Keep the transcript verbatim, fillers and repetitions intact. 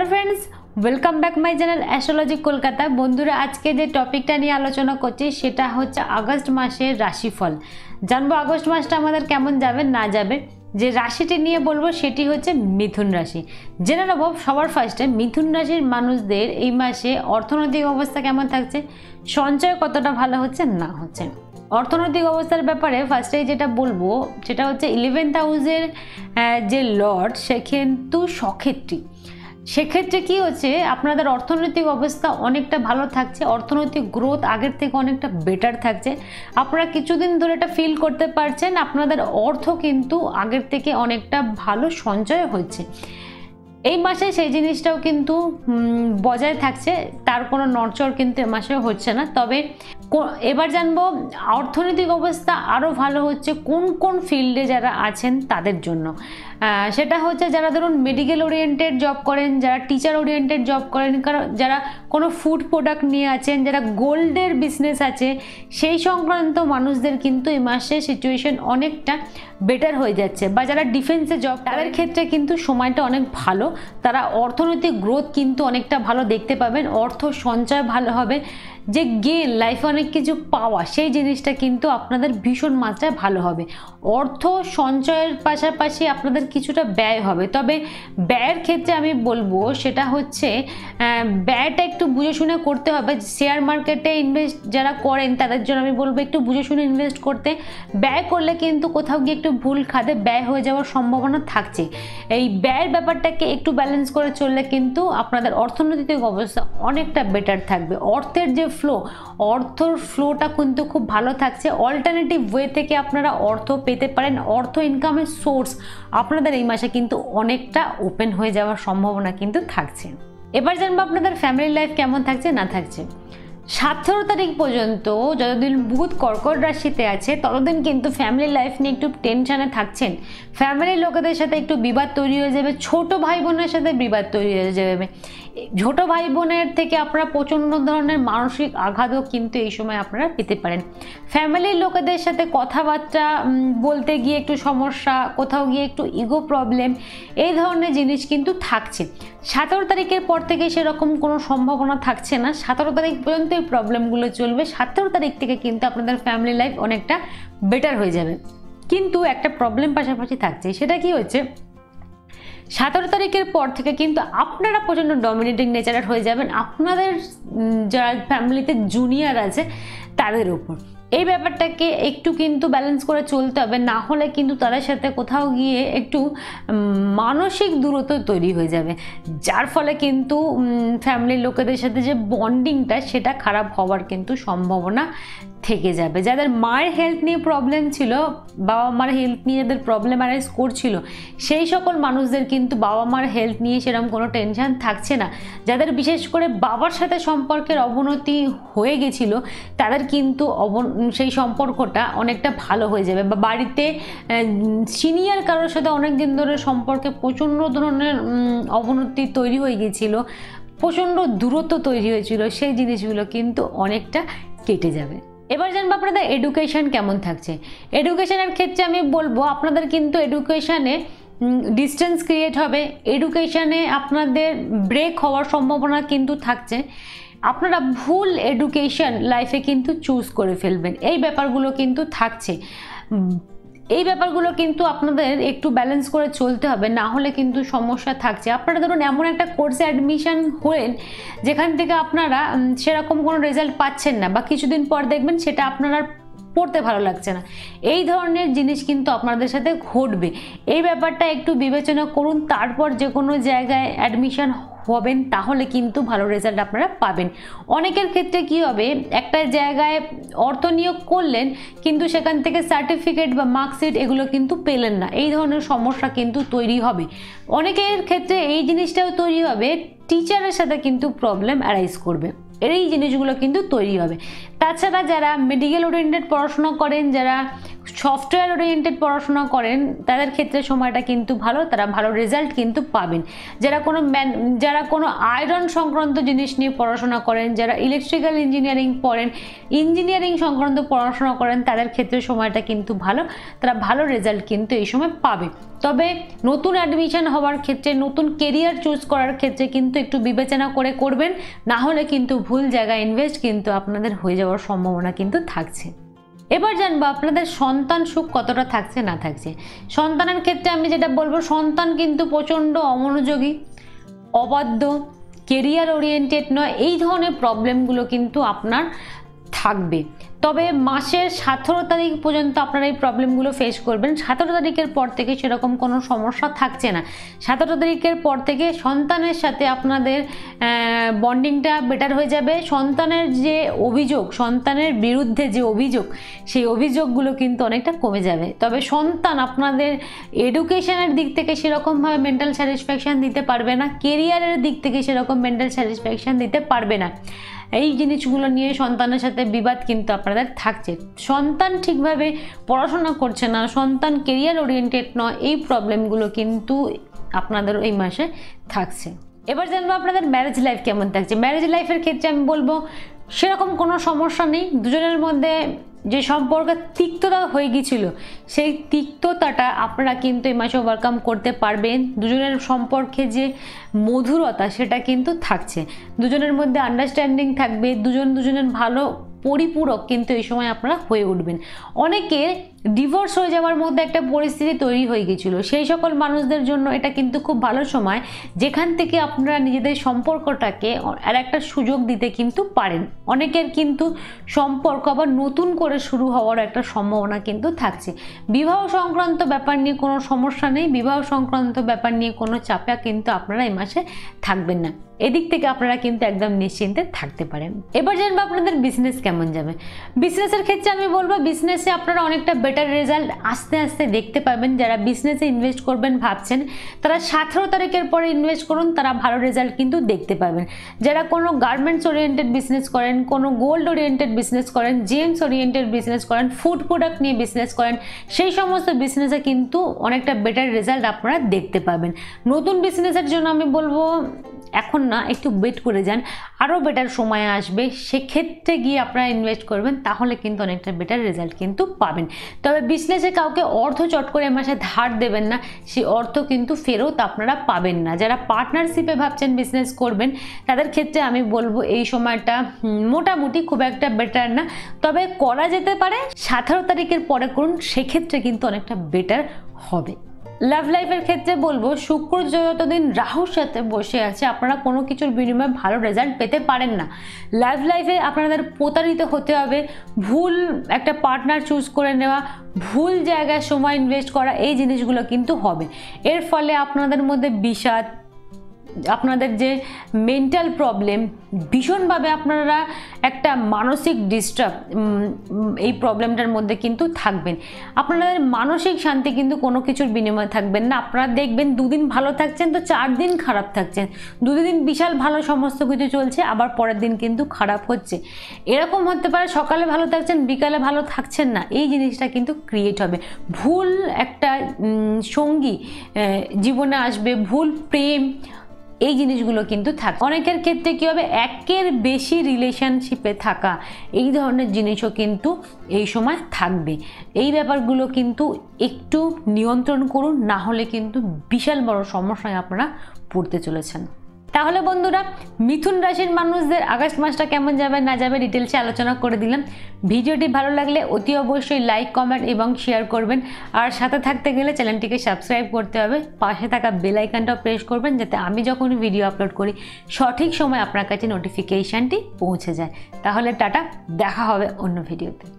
Friends welcome back my channel astrology Kolkata. बंधुरा आज के जो टपिकटा निये आलोचना करছি সেটা হচ্ছে আগস্ট মাসের রাশিফল। জানবো আগস্ট মাসটা আমাদের কেমন যাবে না যাবে। যে রাশিটি নিয়ে বলবো সেটি হচ্ছে মিথুন রাশি। জেনে নেব সবার ফার্স্টে মিথুন রাশির মানুষদের এই মাসে অর্থনৈতিক অবস্থা কেমন থাকছে, সঞ্চয় কতটা ভালো হচ্ছে না হচ্ছে। অর্থনৈতিক অবস্থার ব্যাপারে ফার্স্টে যেটা বলবো সেটা হচ্ছে ইলেভেন্থ হাউসের যে লর্ড সে কিন্তু সক্ষেত্রী। সেক্ষেত্রে কি হচ্ছে আপনাদের অর্থনৈতিক অবস্থা অনেকটা ভালো থাকছে, অর্থনৈতিক গ্রোথ আগের থেকে অনেকটা বেটার থাকছে। আপনারা কিছুদিন ধরে এটা ফিল করতে পারছেন আপনাদের অর্থ কিন্তু আগের থেকে অনেকটা ভালো সঞ্চয় হচ্ছে। এই মাসে সেই জিনিসটাও কিন্তু বজায় থাকছে, তার কোনো নড়চড় কিন্তু এ মাসে হচ্ছে না। তবে এবার জানবো অর্থনৈতিক অবস্থা আরও ভালো হচ্ছে কোন কোন ফিল্ডে যারা আছেন তাদের জন্য। সেটা হচ্ছে যারা ধরুন মেডিকেল ওরিয়েন্টেড জব করেন, যারা টিচার ওরিয়েন্টেড জব করেন, কারণ যারা কোনো ফুড প্রোডাক্ট নিয়ে আছেন, যারা গোল্ডের বিজনেস আছে সেই সংক্রান্ত মানুষদের কিন্তু এই মাসে সিচুয়েশন অনেকটা বেটার হয়ে যাচ্ছে। বা যারা ডিফেন্সে জব তাদের ক্ষেত্রে কিন্তু সময়টা অনেক ভালো, তারা অর্থনৈতিক গ্রোথ কিন্তু অনেকটা ভালো দেখতে পাবেন, অর্থ সঞ্চয় ভালো হবে। যে গেন লাইফে অনেক কিছু পাওয়া সেই জিনিসটা কিন্তু আপনাদের ভীষণ মাত্রায় ভালো হবে। অর্থ সঞ্চয়ের পাশাপাশি আপনাদের কিছুটা ব্যয় হবে, তবে ব্যয়ের ক্ষেত্রে আমি বলবো সেটা হচ্ছে ব্যয়টা একটু বুঝে শুনে করতে হবে। শেয়ার মার্কেটে ইনভেস্ট যারা করেন তাদের জন্য আমি বলবো একটু বুঝে শুনে ইনভেস্ট করতে। ব্যয় করলে কিন্তু কোথাও গিয়ে একটু ভুল খাতে ব্যয় হয়ে যাওয়ার সম্ভাবনা থাকছে। এই ব্যয়ের ব্যাপারটাকে একটু ব্যালেন্স করে চললে কিন্তু আপনাদের অর্থনৈতিক অবস্থা অনেকটা বেটার থাকবে। অর্থের যে ফ্লো, অর্থর ফ্লোটা কিন্তু খুব ভালো থাকছে। অল্টারনেটিভ ওয়ে থেকে আপনারা অর্থ পেতে পারেন, অর্থ ইনকামের সোর্স আপনাদের এই মাসে কিন্তু অনেকটা ওপেন হয়ে যাওয়ার সম্ভাবনা কিন্তু থাকছে। এবার জানবো আপনাদের ফ্যামিলি লাইফ কেমন থাকছে না থাকছে। সতেরো তারিখ পর্যন্ত যতদিন বুধ কর্কট রাশিতে আছে ততদিন কিন্তু ফ্যামিলি লাইফ নিয়ে একটু টেনশনে থাকছেন। ফ্যামিলির লোকেদের সাথে একটু বিবাদ তৈরি হয়ে যাবে, ছোট ভাই বোনের সাথে বিবাদ তৈরি হয়ে যাবে। ছোট ভাই বোনের থেকে আপনারা প্রচণ্ড ধরনের মানসিক আঘাতও কিন্তু এই সময় আপনারা পেতে পারেন। ফ্যামিলির লোকেদের সাথে কথাবার্তা বলতে গিয়ে একটু সমস্যা, কোথাও গিয়ে একটু ইগো প্রবলেম, এই ধরনের জিনিস কিন্তু থাকছে। সতেরো তারিখের পর থেকে সেরকম কোনো সম্ভাবনা থাকছে না, সতেরো তারিখ পর্যন্ত এই প্রবলেমগুলো চলবে। সতেরো তারিখ থেকে কিন্তু আপনাদের ফ্যামিলি লাইফ অনেকটা বেটার হয়ে যাবে। কিন্তু একটা প্রবলেম পাশাপাশি থাকছে, সেটা কি হচ্ছে সতেরো তারিখের পর থেকে কিন্তু আপনারা প্রচণ্ড ডমিনেটিং নেচারের হয়ে যাবেন আপনাদের যারা ফ্যামিলিতে জুনিয়র আছে তাদের উপর। এই ব্যাপারটাকে একটু কিন্তু ব্যালেন্স করে চলতে হবে, না হলে কিন্তু তাদের সাথে কোথাও গিয়ে একটু মানসিক দূরত্ব তৈরি হয়ে যাবে, যার ফলে কিন্তু ফ্যামিলির লোকেদের সাথে যে বন্ডিংটা সেটা খারাপ হওয়ার কিন্তু সম্ভাবনা থেকে যাবে। যাদের মায়ের হেলথ নিয়ে প্রবলেম ছিল, বাবা মার হেলথ নিয়ে যাদের প্রবলেম অ্যারাইজ করছিল সেই সকল মানুষদের কিন্তু বাবা মার হেলথ নিয়ে সেরকম কোনো টেনশন থাকছে না। যাদের বিশেষ করে বাবার সাথে সম্পর্কের অবনতি হয়ে গেছিলো তাদের কিন্তু অবন সেই সম্পর্কটা অনেকটা ভালো হয়ে যাবে। বা বাড়িতে সিনিয়র কারোর সাথে অনেক দিন ধরে সম্পর্কে প্রচণ্ড ধরনের অবনতি তৈরি হয়ে গেছিলো, প্রচণ্ড দূরত্ব তৈরি হয়েছিল, সেই জিনিসগুলো কিন্তু অনেকটা কেটে যাবে। এবার জানবো আপনাদের এডুকেশন কেমন থাকছে। এডুকেশনের ক্ষেত্রে আমি বলবো আপনাদের কিন্তু এডুকেশানে ডিস্টেন্স ক্রিয়েট হবে, এডুকেশানে আপনাদের ব্রেক হওয়ার সম্ভাবনা কিন্তু থাকছে। আপনারা ভুল এডুকেশন লাইফে কিন্তু চুজ করে ফেলবেন, এই ব্যাপারগুলো কিন্তু থাকছে। এই ব্যাপারগুলো কিন্তু আপনাদের একটু ব্যালেন্স করে চলতে হবে, না হলে কিন্তু সমস্যা থাকছে। আপনারা ধরুন এমন একটা কোর্সে অ্যাডমিশন হলেন যেখান থেকে আপনারা সেরকম কোনো রেজাল্ট পাচ্ছেন না, বা কিছুদিন পর দেখবেন সেটা আপনারা পড়তে ভালো লাগছে না, এই ধরনের জিনিস কিন্তু আপনাদের সাথে ঘটবে। এই ব্যাপারটা একটু বিবেচনা করুন, তারপর যে কোনো জায়গায় অ্যাডমিশন হবেন, তাহলে কিন্তু ভালো রেজাল্ট আপনারা পাবেন। অনেকের ক্ষেত্রে কি হবে, একটা জায়গায় অর্থ নিয়োগ করলেন কিন্তু সেখান থেকে সার্টিফিকেট বা মার্কশিট এগুলো কিন্তু পেলেন না, এই ধরনের সমস্যা কিন্তু তৈরি হবে। অনেকের ক্ষেত্রে এই জিনিসটাও তৈরি হবে, টিচারের সাথে কিন্তু প্রবলেম অ্যারাইজ করবে, এই জিনিসগুলো কিন্তু তৈরি হবে। তাছাড়া যারা মেডিকেল ওরিয়েন্টেড পড়াশোনা করেন, যারা সফটওয়্যার ওরিয়েন্টেড পড়াশোনা করেন তাদের ক্ষেত্রে সময়টা কিন্তু ভালো, তারা ভালো রেজাল্ট কিন্তু পাবেন। যারা কোনো ম্যান যারা কোনো আয়রন সংক্রান্ত জিনিস নিয়ে পড়াশোনা করেন, যারা ইলেকট্রিক্যাল ইঞ্জিনিয়ারিং পড়েন, ইঞ্জিনিয়ারিং সংক্রান্ত পড়াশোনা করেন, তাদের ক্ষেত্রে সময়টা কিন্তু ভালো, তারা ভালো রেজাল্ট কিন্তু এই সময় পাবে। তবে নতুন অ্যাডমিশন হওয়ার ক্ষেত্রে, নতুন কেরিয়ার চুজ করার ক্ষেত্রে কিন্তু একটু বিবেচনা করে করবেন, না হলে কিন্তু ভুল জায়গায় ইনভেস্ট কিন্তু আপনাদের হয়ে যাওয়ার সম্ভাবনা কিন্তু থাকছে। এবার জানবো আপনাদের সন্তান সুখ কতটা থাকছে না থাকছে। সন্তানের ক্ষেত্রে আমি যেটা বলবো, সন্তান কিন্তু প্রচণ্ড অমনোযোগী, অবাধ্য, কেরিয়ার ওরিয়েন্টেড নয়, এই ধরনের প্রবলেমগুলো কিন্তু আপনার থাকবে। তবে মাসের সতেরো তারিখ পর্যন্ত আপনারা এই প্রবলেমগুলো ফেস করবেন। সতেরো তারিখের পর থেকে সেরকম কোনো সমস্যা থাকছে না। সতেরো তারিখের পর থেকে সন্তানের সাথে আপনাদের বন্ডিংটা বেটার হয়ে যাবে। সন্তানের যে অভিযোগ, সন্তানের বিরুদ্ধে যে অভিযোগ, সেই অভিযোগগুলো কিন্তু অনেকটা কমে যাবে। তবে সন্তান আপনাদের এডুকেশনের দিক থেকে সেরকমভাবে মেন্টাল স্যাটিসফ্যাকশান দিতে পারবে না, কেরিয়ারের দিক থেকে সেরকম মেন্টাল স্যাটিসফ্যাকশান দিতে পারবে না। এই জিনিসগুলো নিয়ে সন্তানের সাথে বিবাদ কিন্তু আপনাদের থাকছে। সন্তান ঠিকভাবে পড়াশোনা করছে না, সন্তান কেরিয়ার ওরিয়েন্টেড নয়, এই প্রবলেমগুলো কিন্তু আপনাদের এই মাসে থাকছে। এবার জানবো আপনাদের ম্যারেজ লাইফ কেমন থাকছে। ম্যারেজ লাইফের ক্ষেত্রে আমি বলবো সেরকম কোনো সমস্যা নেই। দুজনের মধ্যে যে সম্পর্কে তিক্ততা হয়ে গিয়েছিল, সেই তিক্ততাটা আপনারা কিন্তু এই মাসে ওভারকাম করতে পারবেন। দুজনের সম্পর্কে যে মধুরতা সেটা কিন্তু থাকছে, দুজনের মধ্যে আন্ডারস্ট্যান্ডিং থাকবে, দুজন দুজনের ভালো পরিপূরক কিন্তু এই সময় আপনারা হয়ে উঠবেন। অনেকে ডিভোর্স হয়ে যাওয়ার মধ্যে একটা পরিস্থিতি তৈরি হয়ে গিয়েছিল, সেই সকল মানুষদের জন্য এটা কিন্তু খুব ভালো সময়, যেখান থেকে আপনারা নিজেদের সম্পর্কটাকে আর একটা সুযোগ দিতে কিন্তু পারেন। অনেকের কিন্তু সম্পর্ক আবার নতুন করে শুরু হওয়ার একটা সম্ভাবনা কিন্তু থাকছে। বিবাহ সংক্রান্ত ব্যাপার নিয়ে কোনো সমস্যা নেই, বিবাহ সংক্রান্ত ব্যাপার নিয়ে কোনো চাপা কিন্তু আপনারা এই মাসে থাকবেন না। এদিক থেকে আপনারা কিন্তু একদম নিশ্চিন্তে থাকতে পারেন। এবার জানবো আপনাদের বিজনেস কেমন যাবে। বিজনেসের ক্ষেত্রে আমি বলবো বিজনেসে আপনারা অনেকটা বেটার রেজাল্ট আস্তে আস্তে দেখতে পাবেন। যারা বিজনেসে ইনভেস্ট করবেন ভাবছেন, তারা সতেরো তারিখের পরে ইনভেস্ট করুন, তারা ভালো রেজাল্ট কিন্তু দেখতে পাবেন। যারা কোনো গার্মেন্টস ওরিয়েন্টেড বিজনেস করেন, কোনো গোল্ড ওরিয়েন্টেড বিজনেস করেন, জেমস ওরিয়েন্টেড বিজনেস করেন, ফুড প্রোডাক্ট নিয়ে বিজনেস করেন, সেই সমস্ত বিজনেসে কিন্তু অনেকটা বেটার রেজাল্ট আপনারা দেখতে পাবেন। নতুন বিজনেসের জন্য আমি বলবো এখন না, একটু ওয়েট করে যান, আরও বেটার সময় আসবে, সেক্ষেত্রে গিয়ে আপনারা ইনভেস্ট করবেন, তাহলে কিন্তু অনেকটা বেটার রেজাল্ট কিন্তু পাবেন। তবে বিজনেসে কাউকে অর্থ চট করে মাসে ধার দেবেন না, সেই অর্থ কিন্তু ফেরত আপনারা পাবেন না। যারা পার্টনারশিপে ভাবছেন বিজনেস করবেন, তাদের ক্ষেত্রে আমি বলবো এই সময়টা মোটামুটি খুব একটা বেটার না, তবে করা যেতে পারে। সতেরো তারিখের পরে করুন, সেক্ষেত্রে কিন্তু অনেকটা বেটার হবে। লাভ লাইফের ক্ষেত্রে বলবো শুক্র যতদিন রাহুর সাথে বসে আছে, আপনারা কোনো কিছুর বিনিময়ে ভালো রেজাল্ট পেতে পারেন না। লাভ লাইফে আপনাদের প্রতারিত হতে হবে, ভুল একটা পার্টনার চুজ করে নেওয়া, ভুল জায়গায় সময় ইনভেস্ট করা, এই জিনিসগুলো কিন্তু হবে। এর ফলে আপনাদের মধ্যে বিষাদ, আপনাদের যে মেন্টাল প্রবলেম, ভীষণভাবে আপনারা একটা মানসিক ডিস্টার্ব, এই প্রবলেমটার মধ্যে কিন্তু থাকবেন। আপনাদের মানসিক শান্তি কিন্তু কোনো কিছুর বিনিময়ে থাকবেন না। আপনারা দেখবেন দুদিন ভালো থাকছেন তো চার দিন খারাপ থাকছেন, দুদিন বিশাল ভালো সমস্ত কিছু চলছে, আবার পরের দিন কিন্তু খারাপ হচ্ছে। এরকম হতে পারে সকালে ভালো থাকছেন, বিকালে ভালো থাকছেন না, এই জিনিসটা কিন্তু ক্রিয়েট হবে। ভুল একটা সঙ্গী জীবনে আসবে, ভুল প্রেম, এই জিনিসগুলো কিন্তু থাকে। অনেকের ক্ষেত্রে কী হবে, একের বেশি রিলেশনশিপে থাকা, এই ধরনের জিনিসও কিন্তু এই সময় থাকবে। এই ব্যাপারগুলো কিন্তু একটু নিয়ন্ত্রণ করুন, না হলে কিন্তু বিশাল বড় সমস্যায় আপনারা পড়তে চলেছেন। তাহলে বন্ধুরা, মিথুন রাশির মানুষদের আগস্ট মাসটা কেমন যাবে না যাবে ডিটেলসে আলোচনা করে দিলাম। ভিডিওটি ভালো লাগলে অতি অবশ্যই লাইক, কমেন্ট এবং শেয়ার করবেন। আর সাথে থাকতে গেলে চ্যানেলটিকে সাবস্ক্রাইব করতে হবে, পাশে থাকা বেল আইকনটাও প্রেস করবেন, যাতে আমি যখন ভিডিও আপলোড করি সঠিক সময় আপনার কাছে নোটিফিকেশানটি পৌঁছে যায়। তাহলে টাটা, দেখা হবে অন্য ভিডিওতে।